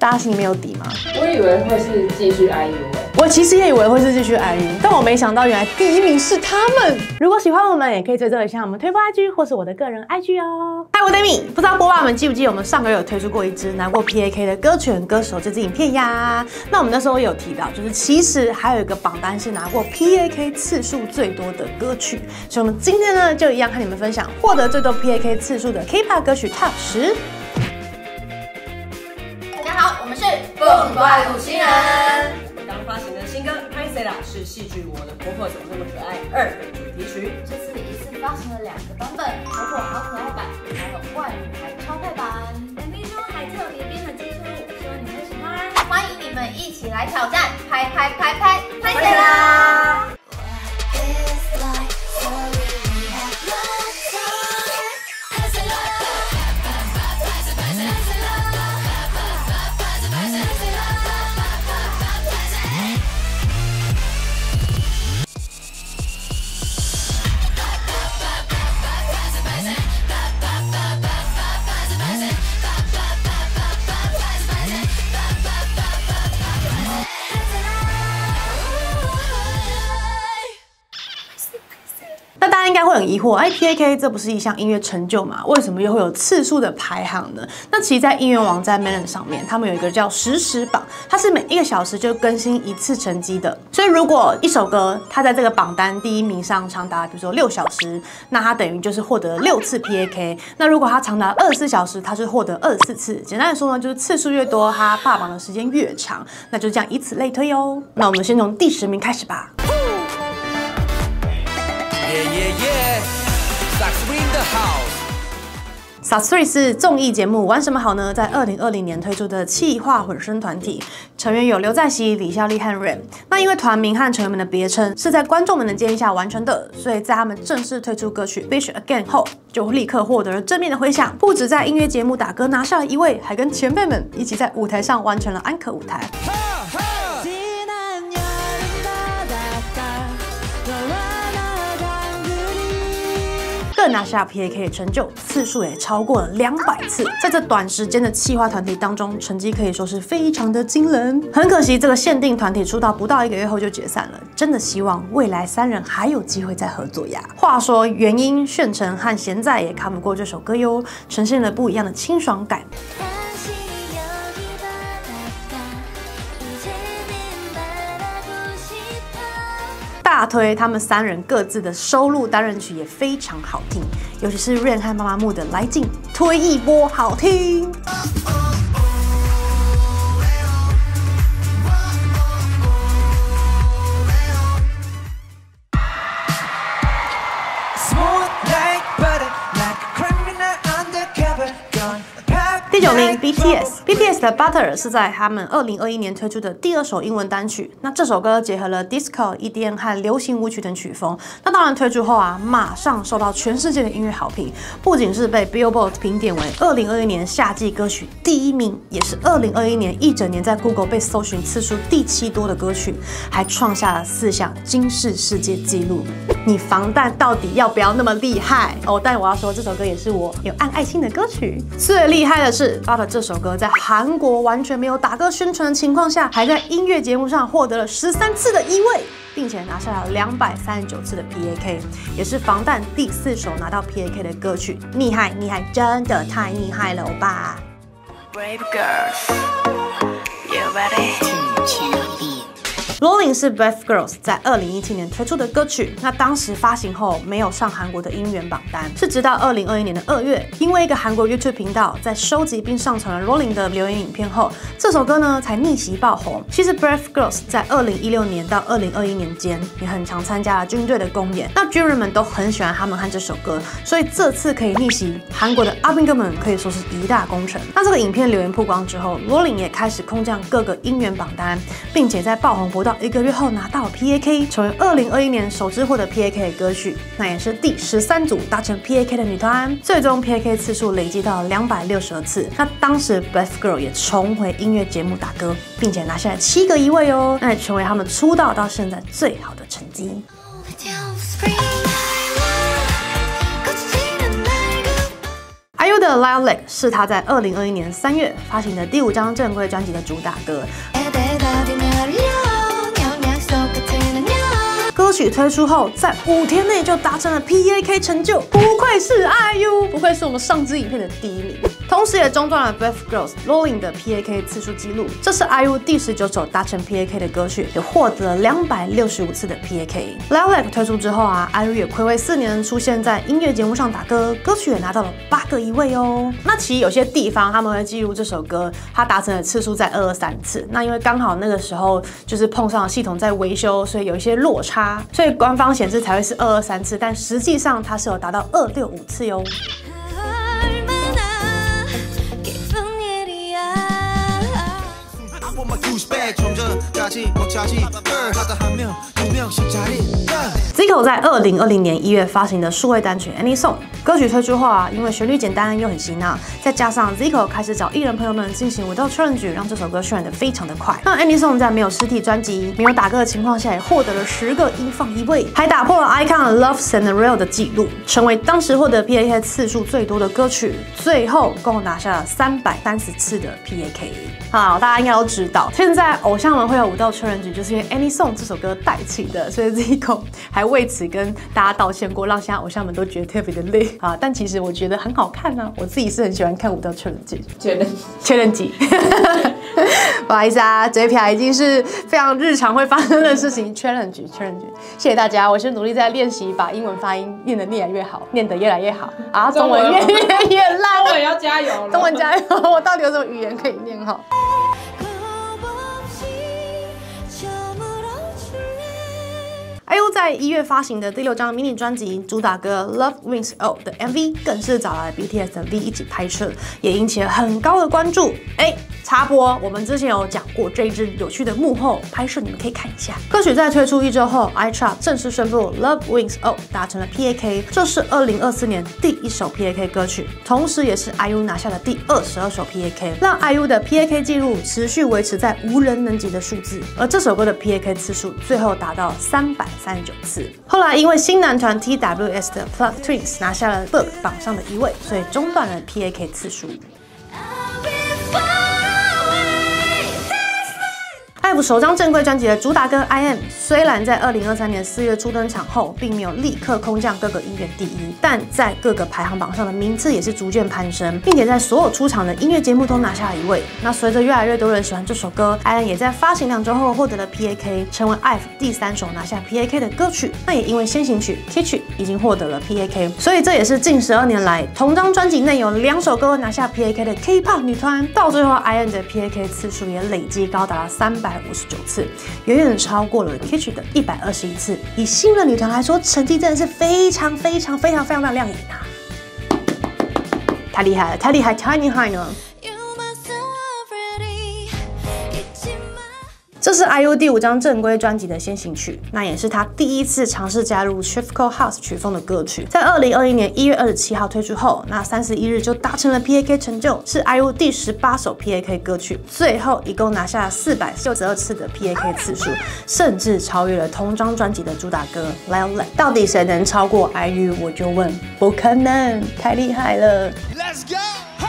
大家心里面有底吗？ 我以为会是继续 IU 我其实也以为会是继续 IU， 但我没想到原来第1名是他们。如果喜欢我们，也可以追踪一下我们推播 IG 或是我的个人 IG 哦。嗨，我是 Amy， 不知道播爸们记不记得我们上个月有推出过一支拿过 PAK 的歌权歌手这支影片呀？那我们那时候有提到，就是其实还有一个榜单是拿过 PAK 次数最多的歌曲，所以我们今天呢就一样和你们分享获得最多 PAK 次数的 K-pop 歌曲 Top 10。 大家好，我们是蹦怪5星人。 刚发行的新歌《拍谁啦》是戏剧《我的婆婆怎么那么可爱2》的主题曲。 这次一次发行了2个版本，婆婆好可爱版，还有坏女孩超派版。MV 中还特别编了接车舞，希望你们喜欢。欢迎你们一起来挑战，拍谁啦！ 那大家应该会很疑惑，PAK 这不是一项音乐成就吗？为什么又会有次数的排行呢？那其实，在音乐网站 Melon 上面，他们有一个叫实时榜，它是每1个小时就更新1次成绩的。所以，如果一首歌它在这个榜单第1名上长达比如说6小时，那它等于就是获得6次 PAK。那如果它长达24小时，它是获得24次。简单的说呢，就是次数越多，它霸榜的时间越长。那就这样以此类推哦。那我们先从第10名开始吧。Sat3 是综艺节目玩什么好呢？在2020年推出的企划混声团体，成员有刘在熙、李孝利和 Rain。那因为团名和成员们的别称是在观众们的建议下完成的，所以在他们正式推出歌曲《Bitch Again》后，就立刻获得了正面的回响。不止在音乐节目打歌拿下了1位，还跟前辈们一起在舞台上完成了安可舞台。更拿下 PAK 的成就，次数也超过了200次。在这短时间的企划团体当中，成绩可以说是非常的惊人。很可惜，这个限定团体出道不到1个月后就解散了。真的希望未来3人还有机会再合作呀。话说，元英、炫成和贤在也看不过这首歌哟，呈现了不一样的清爽感。大推他们3人各自的收录单人曲也非常好听，尤其是 Rain 和妈妈木的《来劲》推一波好听。第9名 BTS 的 Butter 是在他们2021年推出的第2首英文单曲。那这首歌结合了 Disco、EDM 和流行舞曲等曲风。那当然推出后啊，马上受到全世界的音乐好评。不仅是被 Billboard 评点为2021年夏季歌曲第1名，也是2021年一整年在 Google 被搜寻次数第7多的歌曲，还创下了4项金氏世界纪录。你防弹到底要不要那么厉害哦？但我要说，这首歌也是我有暗爱心的歌曲。最厉害的是 Butter 这首歌在韩国完全没有打歌宣传的情况下，还在音乐节目上获得了13次的1位，并且拿下了239次的 PAK， 也是防弹第4首拿到 PAK 的歌曲。厉害，真的太厉害了吧 ！Brave girls, you ready? Rolling 是 Brave Girls 在2017年推出的歌曲，那当时发行后没有上韩国的音源榜单，是直到2021年的2月，因为一个韩国 YouTube 频道在收集并上传了 Rolling 的留言影片后，这首歌呢才逆袭爆红。其实 Brave Girls 在2016年到2021年间也很常参加了军队的公演，那军人们都很喜欢他们和这首歌，所以这次可以逆袭韩国的阿兵哥们可以说是一大功臣。那这个影片留言曝光之后 ，Rolling 也开始空降各个音源榜单，并且在爆红不到1个月后拿到了 PAK， 成为2021年首支获得 PAK 的歌曲，那也是第13组达成 PAK 的女团，最终 PAK 次数累积到262次。那当时 Brave Girl 也重回音乐节目打歌，并且拿下了7个1位哦，那也成为他们出道到现在最好的成绩。IU 的 Lilac 是他在2021年3月发行的第5张正规专辑的主打歌。歌曲推出后，在5天内就达成了 PAK 成就，不愧是 IU， 不愧是我们上支影片的第1名。同时也中断了 Bath Girls Rolling 的 PAK 次数纪录。这是 IU 第19首达成 PAK 的歌曲，也获得了265次的 PAK。Lilac 推出之后啊 ，IU 也睽违4年出现在音乐节目上打歌，歌曲也拿到了8个1位哦。那其实有些地方他们会记录这首歌它达成的次数在223次，那因为刚好那个时候就是碰上系统在维修，所以有一些落差，所以官方显示才会是223次，但实际上它是有达到265次哟。Zico 在2020年1月发行的数位单曲《Any Song》歌曲推出后啊，因为旋律简单又很洗脑，再加上 Zico 开始找艺人朋友们进行舞蹈 challenge， 让这首歌渲染得非常的快。那《Any Song》在没有实体专辑、没有打歌的情况下，也获得了10个音放1位，还打破了 Icon Love Scenario 的纪录，成为当时获得 PAK 次数最多的歌曲。最后共拿下了330次的 PAK。好，大家应该都知道，现在偶像们会有舞蹈 challenge， 就是因为《Any Song》这首歌带起的，所以 Zico 还为此跟大家道歉过，让现在偶像们都觉得特别的累啊。但其实我觉得很好看啊，我自己是很喜欢看舞蹈 challenge。不好意思啊，这一条已经是非常日常会发生的事情。challenge， 谢谢大家，我是努力在练习把英文发音念得越来越好，念得越来越好啊，中文越来越烂， 中文要加油了， 中文加油！我到底有什么语言可以念好？IU 在1月发行的第6张迷你专辑主打歌《Love Wins All》的 MV 更是找来 BTS 的 V 一起拍摄，也引起了很高的关注。插播，我们之前有讲过这一支有趣的幕后拍摄，你们可以看一下。歌曲在推出1周后 ，iChart 正式宣布《Love Wins All》达成了 PAK， 这是2024年第1首 PAK 歌曲，同时也是 IU 拿下的第22首 PAK， 让 IU 的 PAK 纪录持续维持在无人能及的数字。而这首歌的 PAK 次数最后达到339次。后来因为新男团 TWS 的 Plug Twins 拿下了 Book 榜上的1位，所以中断了 PAK 次数。IVE 首张正规专辑的主打歌《I Am》虽然在2023年4月初登场后，并没有立刻空降各个音乐第一，但在各个排行榜上的名次也是逐渐攀升，并且在所有出场的音乐节目都拿下了1位。那随着越来越多人喜欢这首歌，《I Am》也在发行2周后获得了 PAK， 成为 IVE 第3首拿下 PAK 的歌曲。那也因为先行曲《Teach》已经获得了 PAK， 所以这也是近12年来同张专辑内有2首歌拿下 PAK 的 K-pop 女团。到最后，《I Am》的 PAK 次数也累计高达了359次，远远超过了 Kitsch 的121次。以新人女团来说，成绩真的是非常的亮眼啊！太厉害了，太厉害呢！这是 IU 第5张正规专辑的先行曲，那也是他第1次尝试加入 Chiffco House 曲风的歌曲。在2021年1月27号推出后，那31日就达成了 PAK 成就，是 IU 第18首 PAK 歌曲，最后一共拿下了462次的 PAK 次数，甚至超越了同张专辑的主打歌 Lilac。到底谁能超过 IU？ 我就问，不可能，太厉害了。Let's go!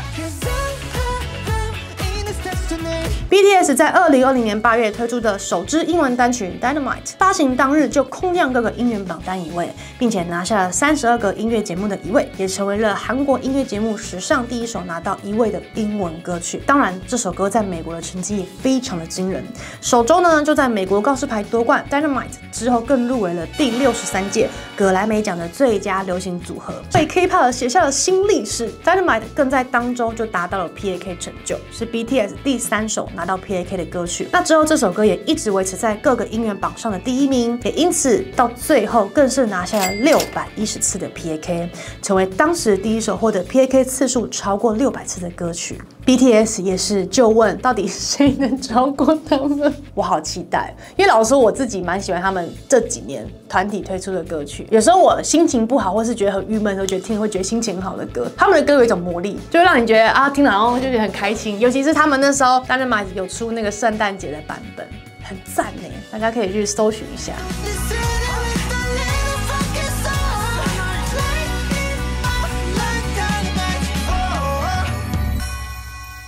BTS 在2020年8月推出的首支英文单曲《Dynamite》发行当日就空降各个音源榜单1位，并且拿下了32个音乐节目的1位，也成为了韩国音乐节目史上第1首拿到1位的英文歌曲。当然，这首歌在美国的成绩也非常的惊人，首周呢就在美国告示牌夺冠，《Dynamite》之后更入围了第63届葛莱美奖的最佳流行组合，为 K-pop 写下了新历史。《Dynamite》更在当周就达到了 PAK 成就，是 BTS 第3首拿到 PAK 的歌曲。那之后这首歌也一直维持在各个音源榜上的第1名，也因此到最后更是拿下了610次的 PAK， 成为当时第1首获得 PAK 次数超过600次的歌曲。BTS 也是就问到底谁能超过他们？我好期待，因为老实说我自己蛮喜欢他们这几年团体推出的歌曲。有时候我心情不好或是觉得很郁闷的时候，觉得听会觉得心情很好的歌，他们的歌有一种魔力，就会让你觉得啊听了然后就觉得很开心。尤其是他们那时候Dynamite有出那个圣诞节的版本，很赞呢，大家可以去搜寻一下。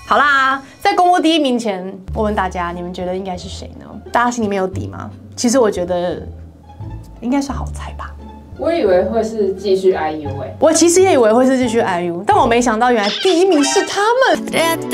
好啦，在公布第1名前，我问大家，你们觉得应该是谁呢？大家心里面有底吗？其实我觉得应该是好猜吧。 我以为会是继续 IU 我其实也以为会是继续 IU， 但我没想到原来第1名是他们。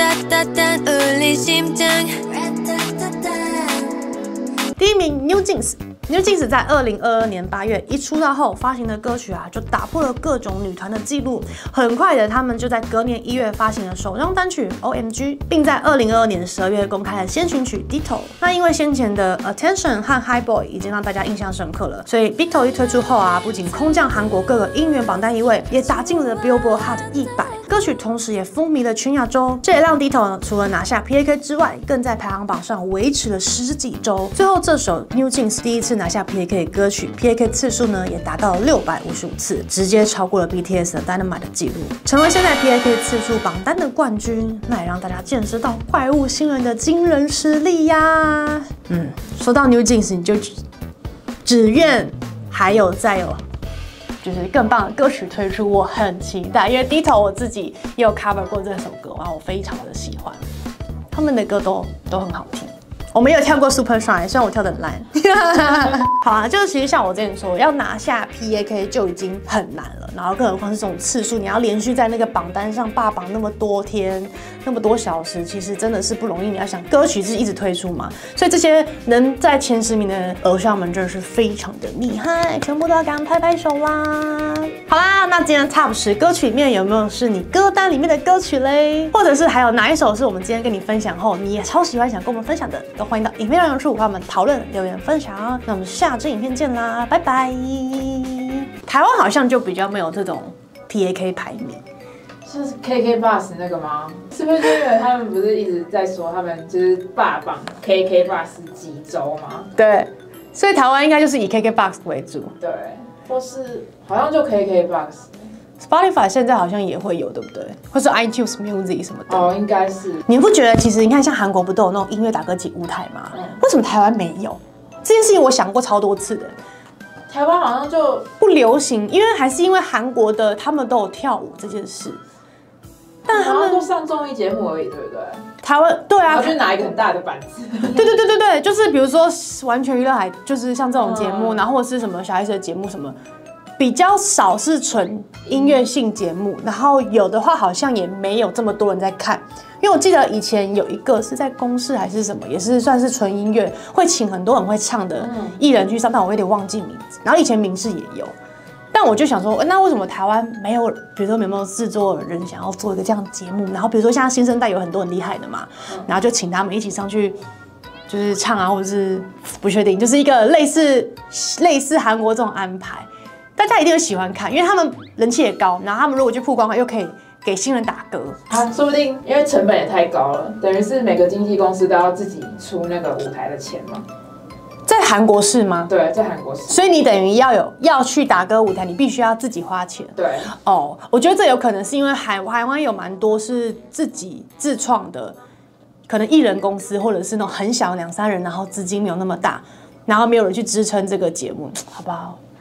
第1名 New Jeans。New Jeans 在2022年8月一出道后发行的歌曲啊，就打破了各种女团的记录。很快的，他们就在隔年1月发行了首张单曲 OMG， 并在2022年12月公开了先行曲 Ditto。那因为先前的 Attention 和 High Boy 已经让大家印象深刻了，所以 Ditto 一推出后啊，不仅空降韩国各个音源榜单1位，也打进了 Billboard Hot 100。歌曲同时也风靡了全亚洲，这也让 Ditto 除了拿下 PAK 之外，更在排行榜上维持了10几周。最后这首 New Jeans 第一次拿下 PAK 歌曲 ，PAK 次数呢也达到了655次，直接超过了 BTS 的 Dynamite 的记录，成为现在 PAK 次数榜单的冠军。那也让大家见识到怪物新人的惊人实力呀。说到 New Jeans， 你就只愿还有再有。就是更棒的歌曲推出，我很期待，因为 Ditto 我自己也有 cover 过这首歌，然后我非常的喜欢，他们的歌都很好听。我们也有跳过 Super Shy， 虽然我跳得很烂。好啊，就是其实像我之前说，要拿下 PAK 就已经很难了，然后更何况是这种次数，你要连续在那个榜单上霸榜那么多天、那么多小时，其实真的是不容易。你要想歌曲是一直推出嘛，所以这些能在前10名的偶像们真的是非常的厉害，全部都要给他们拍拍手啦！好啦，那今天 Top 10歌曲里面有没有是你歌单里面的歌曲嘞？或者是还有哪一首是我们今天跟你分享后你也超喜欢想跟我们分享的？都欢迎到影片留言处和我们讨论、留言分享。那我们下支影片见啦，拜拜！台湾好像就比较没有这种 PAK 排名， 是 KKBOX 那个吗？是不是因为他们不是一直在说他们就是霸榜 KKBOX 几周吗？ 对，所以台湾应该就是以 KKBOX 为主， 对，或是好像就 KKBOX。Spotify 现在好像也会有，对不对？或是 iTunes Music 什么的。 哦，应该是。 你不觉得其实你看，像韩国不都有那种音乐打歌节舞台吗？为什么台湾没有？这件事情我想过超多次的。 台湾好像就不流行，因为还是因为韩国的他们都有跳舞这件事，但他们都上综艺节目而已，对不对？ 台湾对啊， 然后就拿一个很大的板子。 对，就是比如说完全娱乐海，就是像这种节目，然后或是什么小 S 的节目什么。比较少是纯音乐性节目，然后有的话好像也没有这么多人在看，因为我记得以前有一个是在公视还是什么，也是算是纯音乐，会请很多很会唱的艺人去上，但我有点忘记名字。然后以前民视也有，但我就想说，那为什么台湾没有？比如说有没有制作人想要做一个这样的节目？然后比如说像新生代有很多很厉害的嘛，然后就请他们一起上去。就是唱啊，或者是不确定，就是一个类似韩国这种安排。大家一定会喜欢看，因为他们人气也高，然后他们如果去曝光的话，又可以给新人打歌。 说不定因为成本也太高了，等于是每个经纪公司都要自己出那个舞台的钱嘛。 在韩国是吗？ 对，在韩国是。 所以你等于要去打歌舞台，你必须要自己花钱。 对。 哦，我觉得这有可能是因为台湾有蛮多是自己自创的，可能艺人公司或者是那种很小2、3人，然后资金没有那么大，然后没有人去支撑这个节目，好不好？